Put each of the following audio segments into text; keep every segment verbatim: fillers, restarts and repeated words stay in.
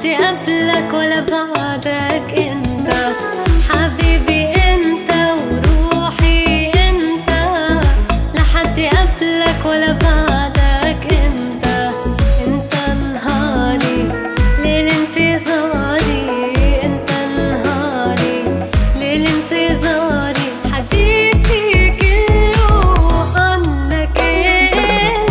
حد قبلك ولا بعدك، انت حبيبي انت وروحي انت، لا حد قبلك ولا بعدك، انت انت نهاري ليل انتظاري، انت نهاري ليل انتظاري، حديثي كله عنك انت.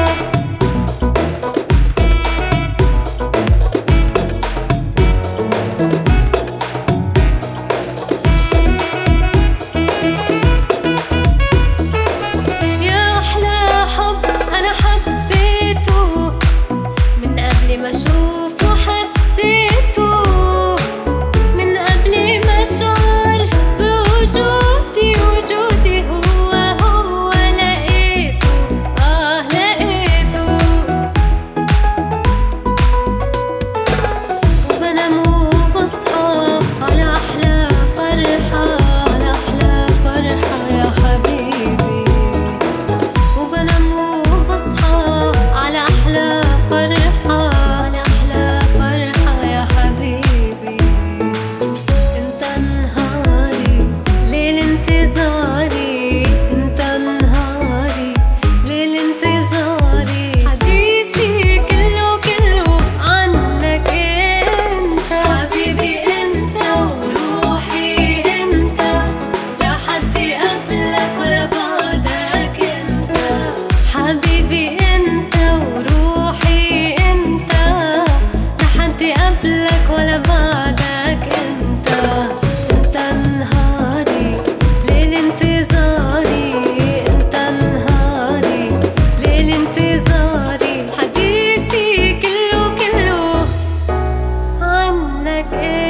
يا احلى حب انا حبيته من قبل ما اشوفه، حسيته من قبل ما اشعر بوجودي، وجودي هو هو لقيته، اه لقيته. وبنام وبصحى على احلى فرحة، على احلى فرحة يا حبيبي، وبنام وبصحى على احلى فرحة، على احلى فرحة يا حبيبي، انت نهاري ليل انتظاري، انت نهاري ليل انتظاري، حديثي كله كله عنك انت. حبيبي انت وروحي انت، لا حد قبلك ولا بعدك، انت حبيبي انت وروحي انت، لا حد قبلك ولا بعدك، انت انت نهاري ليل انتظاري، انت نهاري ليل انتظاري، حديثي كله كله عنك انت.